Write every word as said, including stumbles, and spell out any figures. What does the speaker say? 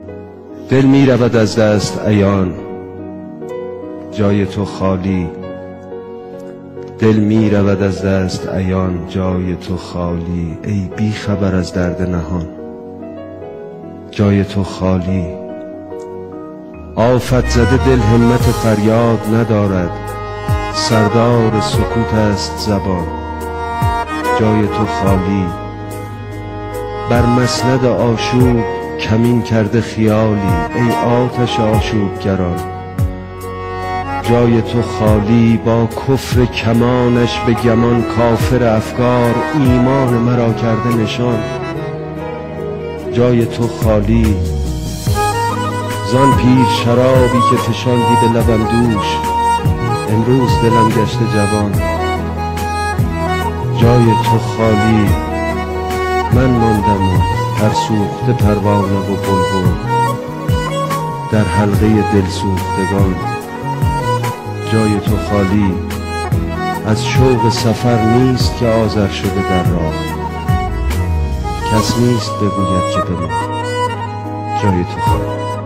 دل می رود از دست عیان، جای تو خالی. دل می رود از دست عیان، جای تو خالی. ای بی خبر از درد نهان، جای تو خالی. آفت زده دل همت فریاد ندارد، سردار سکوت است زبان، جای تو خالی. بر مسند آشوب کمین کرده خیالی، ای آتش آشوبگران، جای تو خالی. با کفر کمانش به گمان کافر افکار، ایمان مرا کرده نشان، جای تو خالی. زان پیر شرابی که فشاندی به لبم دوش، امروز دلم گشته جوان، جای تو خالی. من ماندم و فرسوخته پروانه و بلبل در حلقه دل سوختگان، جای تو خالی. از شوق سفر نیست که آذر شده در راه، کس نیست بگوید که بمان، جای تو خالی.